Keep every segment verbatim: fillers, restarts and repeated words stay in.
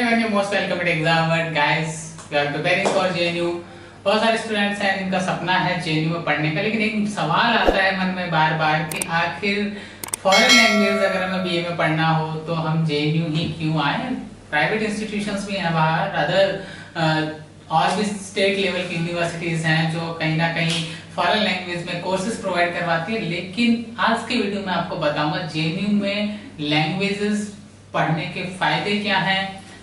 everyone, you're most welcome at exam world guys. We are preparing for J N U. बहुत सारे students हैं जिनका सपना है J N U में पढ़ने का, लेकिन एक सवाल आता है मन में बार बार कि आखिर फॉरेन लैंग्वेज अगर हमें बीए में पढ़ना हो तो हम J N U ही क्यों आए। प्राइवेट इंस्टीट्यूशंस भी हैं बाहर, अदर और भी स्टेट लेवल की यूनिवर्सिटीज हैं जो कहीं ना कहीं फॉरेन लैंग्वेज में कोर्सेज प्रोवाइड करवाती है। लेकिन आज की वीडियो में आपको बताऊंगा J N U में लैंग्वेजेस पढ़ने के फायदे क्या हैं,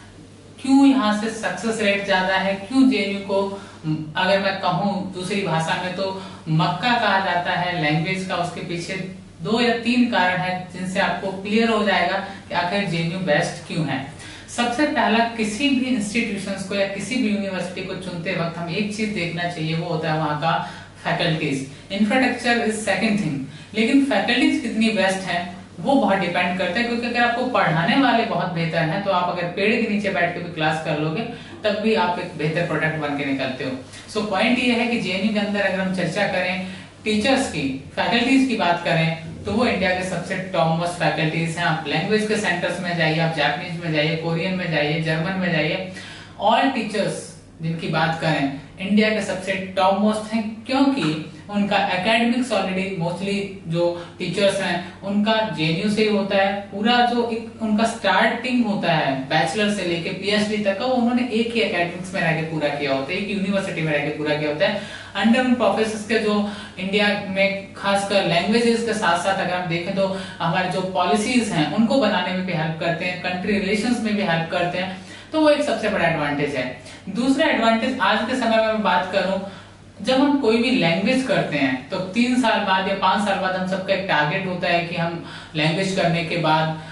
क्यों यहाँ से सक्सेस रेट ज्यादा है, क्यों J N U को अगर मैं कहूँ दूसरी भाषा में तो मक्का कहा जाता है लैंग्वेज का। उसके पीछे दो या तीन कारण है जिनसे आपको क्लियर हो जाएगा कि आखिर J N U बेस्ट क्यों है। सबसे पहला, किसी भी इंस्टीट्यूशंस को या किसी भी यूनिवर्सिटी को चुनते वक्त हम एक चीज देखना चाहिए, वो होता है वहाँ का faculties. Infrastructure is second thing, लेकिन फैकल्टीज कितनी बेस्ट है वो बहुत डिपेंड करता है, क्योंकि अगर आपको पढ़ाने वाले बहुत बेहतर हैं तो आप अगर पेड़ के नीचे बैठ के भी क्लास कर लोगे तब भी आप एक बेहतर प्रोडक्ट बन के निकलते हो। सो so, पॉइंट ये है कि J N U के अंदर अगर हम चर्चा करें टीचर्स की, फैकल्टीज की बात करें तो वो इंडिया के सबसे टॉप मोस्ट फैकल्टीज हैं। आप लैंग्वेज के सेंटर्स में जाइए, आप जापानीज में जाइए, कोरियन में जाइए, जर्मन में जाइए, ऑल टीचर्स जिनकी बात करें इंडिया के सबसे टॉप मोस्ट हैं, क्योंकि उनका एकेडमिक्स ऑलरेडी मोस्टली जो टीचर्स हैं उनका J N U से ही होता है। पूरा जो एक उनका स्टार्टिंग होता है बैचलर से लेके पीएचडी तक का वो उन्होंने एक ही एकेडमिक्स में रह के पूरा किया होता है, एक यूनिवर्सिटी में रह के पूरा किया होता है। अंडर उन प्रोफेसर्स के जो इंडिया में खासकर लैंग्वेजेस के साथ साथ अगर हम देखें तो हमारे जो पॉलिसीज हैं उनको बनाने में भी हेल्प करते हैं, कंट्री रिलेशंस में भी हेल्प करते हैं, तो वो एक सबसे बड़ा एडवांटेज है। दूसरा एडवांटेज आज के समय में मैं बात करूं, जब हम कोई भी लैंग्वेज करते हैं तो तीन साल बाद या पांच साल बाद हम सबका एक टारगेट होता है कि हम लैंग्वेज करने के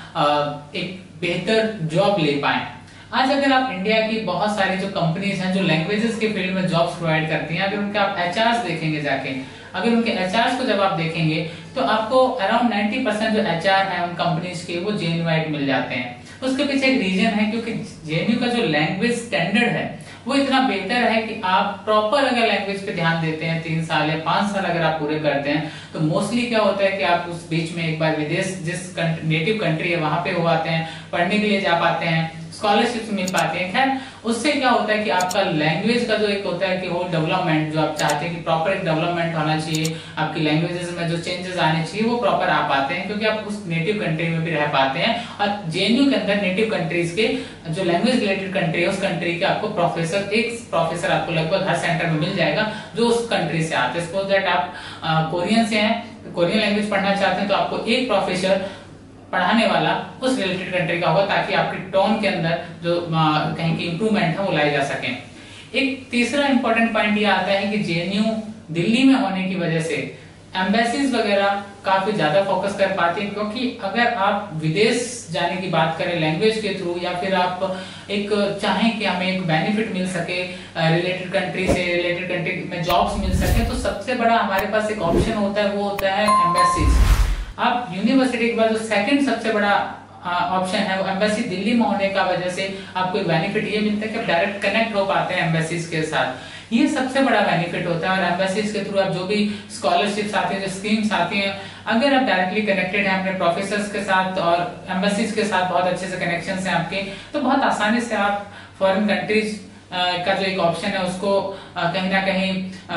बाद एक बेहतर जॉब ले पाए। आज अगर आप इंडिया की बहुत सारी जो कंपनीज हैं जो लैंग्वेजेस के फील्ड में जॉब्स प्रोवाइड करती हैं, अगर उनके आप एचआर देखेंगे जाके, अगर उनके एचआर को जब आप देखेंगे तो आपको अराउंड नब्बे परसेंट जो एचआर है उन कंपनीज के वो J N U मिल जाते हैं। उसके पीछे एक रीजन है, क्योंकि J N U का जो लैंग्वेज स्टैंडर्ड है वो इतना बेहतर है कि आप प्रॉपर अगर लैंग्वेज पे ध्यान देते हैं, तीन साल या पांच साल अगर आप पूरे करते हैं तो मोस्टली क्या होता है कि आप उस बीच में एक बार विदेश जिस नेटिव कंट्री है वहां पे हो आते हैं, पढ़ने के लिए जा पाते हैं, स्कॉलरशिप मिल पाते हैं। खैर उससे क्या होता है कि आपका लैंग्वेज का जो एक होता है कि वो डेवलपमेंट जो आप चाहते हैं कि प्रॉपर एक डेवलपमेंट होना चाहिए, आपकी लैंग्वेजेस में जो चेंजेस आने चाहिए वो प्रॉपर आ पाते हैं, क्योंकि आप उस नेटिव कंट्री में भी रह पाते हैं। और J N U के अंदर नेटिव कंट्रीज के जो लैंग्वेज रिलेटेड कंट्री है उस कंट्री के आपको प्रोफेसर, एक प्रोफेसर आपको लगभग हर सेंटर में मिल जाएगा जो उस कंट्री से आते हैं। सपोज दैट आप कोरियन से हैं, कोरियन लैंग्वेज पढ़ना चाहते हैं तो आपको एक प्रोफेसर पढ़ाने वाला उस रिलेटेड कंट्री का होगा, ताकि आपकी टोन के अंदर जो कहीं की इंप्रूवमेंट है वो लाई जा सके। एक तीसरा इंपॉर्टेंट पॉइंट ये आता है कि J N U दिल्ली में होने की वजह से एम्बेसीज वगैरह काफी ज्यादा फोकस कर पाती है, क्योंकि अगर आप विदेश जाने की बात करें लैंग्वेज के थ्रू, या फिर आप एक चाहें कि हमें एक बेनिफिट मिल सके रिलेटेड कंट्री से, रिलेटेड कंट्री में जॉब्स मिल सके, तो सबसे बड़ा हमारे पास एक ऑप्शन होता है वो होता है एम्बेसीज। आप यूनिवर्सिटी के बाद जो सेकंड सबसे बड़ा ऑप्शन है वो एम्बेसी दिल्ली में होने का वजह से आपको एक बेनिफिट ये मिलता है कि आप डायरेक्ट कनेक्ट हो पाते हैं एम्बेसीज के साथ। ये सबसे बड़ा बेनिफिट होता है। और एम्बेसीज के थ्रू आप जो भी स्कॉलरशिप्स आती है, जो स्कीम्स आती हैं, अगर आप डायरेक्टली कनेक्टेड हैं अपने प्रोफेसर्स के साथ और एम्बेसीज के साथ बहुत अच्छे से कनेक्शन है आपके, तो बहुत आसानी से आप फॉरेन कंट्रीज का जो एक ऑप्शन है उसको कहीं ना कहीं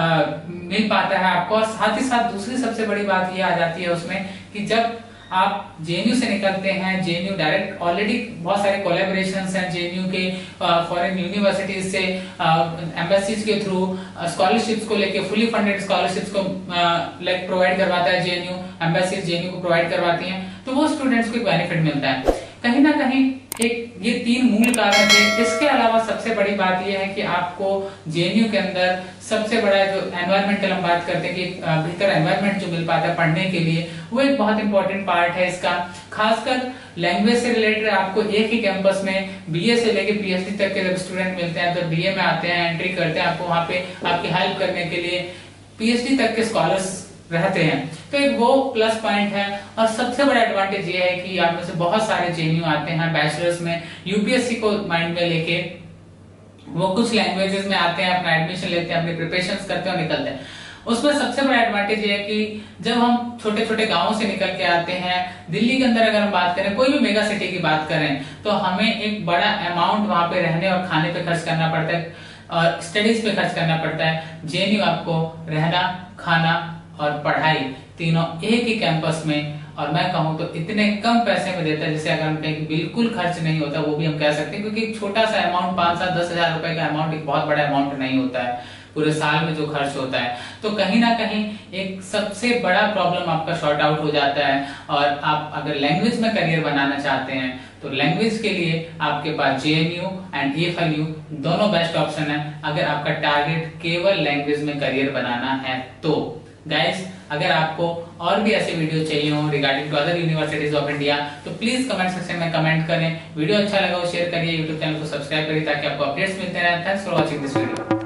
मिल पाता है आपको। और साथ ही साथ दूसरी सबसे बड़ी बात ये आ जाती है उसमें कि जब आप J N U से निकलते हैं, J N U direct already बहुत सारे कोलैबोरेशंस हैं J N U के फॉरेन यूनिवर्सिटीज से, एम्बेसीज के थ्रू स्कॉलरशिप्स को लेके, फुली फंडेड स्कॉलरशिप्स को लाइक प्रोवाइड करवाता है J N U, embassies J N U को प्रोवाइड करवाती हैं, तो वो स्टूडेंट्स को बेनिफिट मिलता है। कहीं ना कहीं एक ये तीन मूल कारण थे। इसके अलावा सबसे बड़ी बात यह है कि आपको J N U के अंदर सबसे बड़ा जो एनवायरमेंटल हम बात करते हैं कि बेहतर एनवायरमेंट जो मिल पाता है पढ़ने के लिए, वो एक बहुत इंपॉर्टेंट पार्ट है इसका। खासकर लैंग्वेज से रिलेटेड आपको एक ही कैंपस में बीए से लेके पीएचडी तक के जब स्टूडेंट मिलते हैं तो बीए में आते हैं, एंट्री करते हैं, आपको वहां पे आपकी हेल्प करने के लिए पीएचडी तक के स्कॉलर्स रहते हैं, तो एक वो प्लस पॉइंट है। और सबसे बड़ा एडवांटेज ये है कि आप में से बहुत सारे J N U आते हैं बैचलर्स में, यूपीएससी को माइंड में लेके वो कुछ लैंग्वेजेस में आते हैं, अपना एडमिशन लेते हैं, अपनी प्रिपरेशंस करते हैं और निकलते हैं। उसमें सबसे बड़ा एडवांटेज है कि जब हम छोटे छोटे गांवों से निकल के आते हैं, दिल्ली के अंदर अगर हम बात करें, कोई भी मेगा सिटी की बात करें, तो हमें एक बड़ा अमाउंट वहां पे रहने और खाने पे खर्च करना पड़ता है और स्टडीज पे खर्च करना पड़ता है। जेएनयू आपको रहना, खाना और पढ़ाई तीनों एक ही कैंपस में, और मैं कहूं तो इतने कम पैसे में देता है, जैसे अगर हम कहें कि बिल्कुल खर्च नहीं होता, वो भी हम कह सकते हैं, क्योंकि एक छोटा सा अमाउंट, पांच सात दस हजार रुपए का अमाउंट एक बहुत बड़ा अमाउंट नहीं होता है पूरे साल में जो खर्च होता है। तो कहीं ना कहीं एक सबसे बड़ा प्रॉब्लम आपका शॉर्ट आउट हो जाता है। और आप अगर लैंग्वेज में करियर बनाना चाहते हैं तो लैंग्वेज के लिए आपके पास जेएनयू एंड ईएफएलयू दोनों बेस्ट ऑप्शन है, अगर आपका टारगेट केवल लैंग्वेज में करियर बनाना है तो। गाइस, अगर आपको और भी ऐसे वीडियो चाहिए हो regarding to other universities of India तो प्लीज कमेंट सेक्शन में कमेंट करें। वीडियो अच्छा लगा हो शेयर करिए, यूट्यूब चैनल को सब्सक्राइब करिए ताकि आपको अपडेट्स मिलते रहें। Thanks for watching this video.